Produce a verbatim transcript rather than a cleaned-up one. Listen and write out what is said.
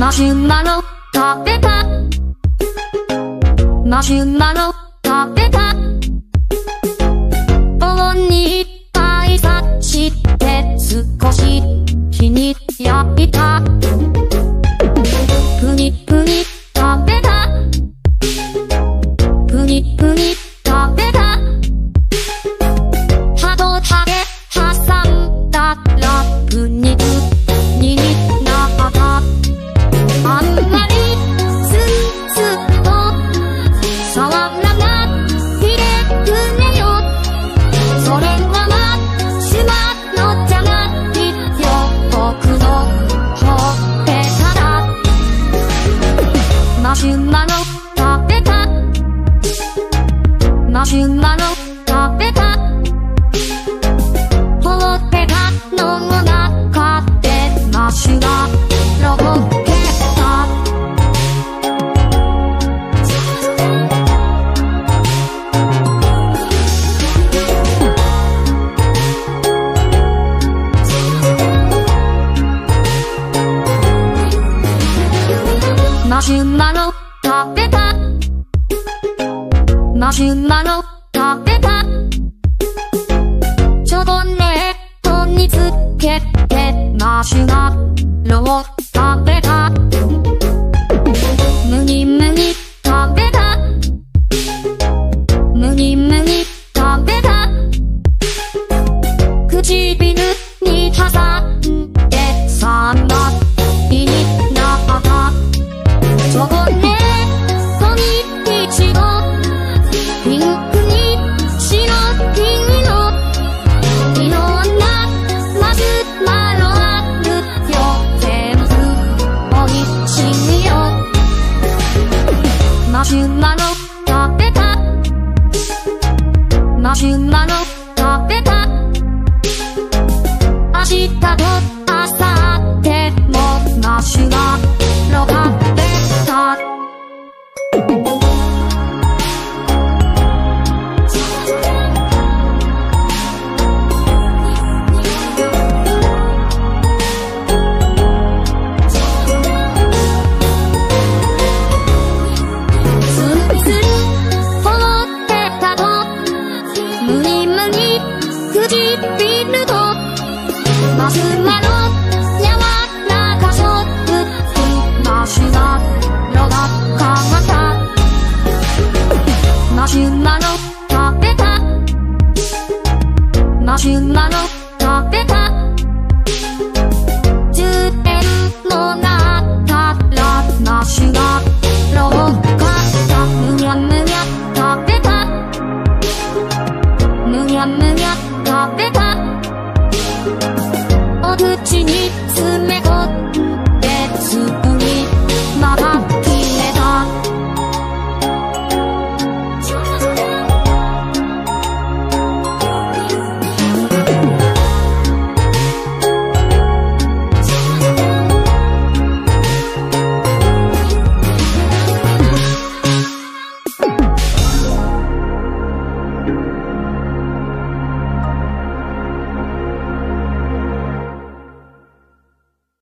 マシュマロ食べた。マシュマロ食べた。保温にいっぱいさして少し火に焼いた。プニプニ食べた。プニプニ食べた。歯と歯で挟んだらプニプニになった。あんまりスンスンと触らないでくれよ。それはマシュマロじゃないよ、僕のほっぺただ。マシュマロ食べた。マシュマロ食べた。ほっぺたの中でマシュマロほっぺた。マシュマロ食べた。マシュマロ食べた。チョコレートにつけてマシュマロを食べた。むにむに食べた。むにむに食べた。唇に挟んでさんばいになった。チョコレートにいちご、ピンクに白黄色、いろんなマシュマロあるよ。全部おいしいよ。マシュマロ食べた。マシュマロ食べた。明日と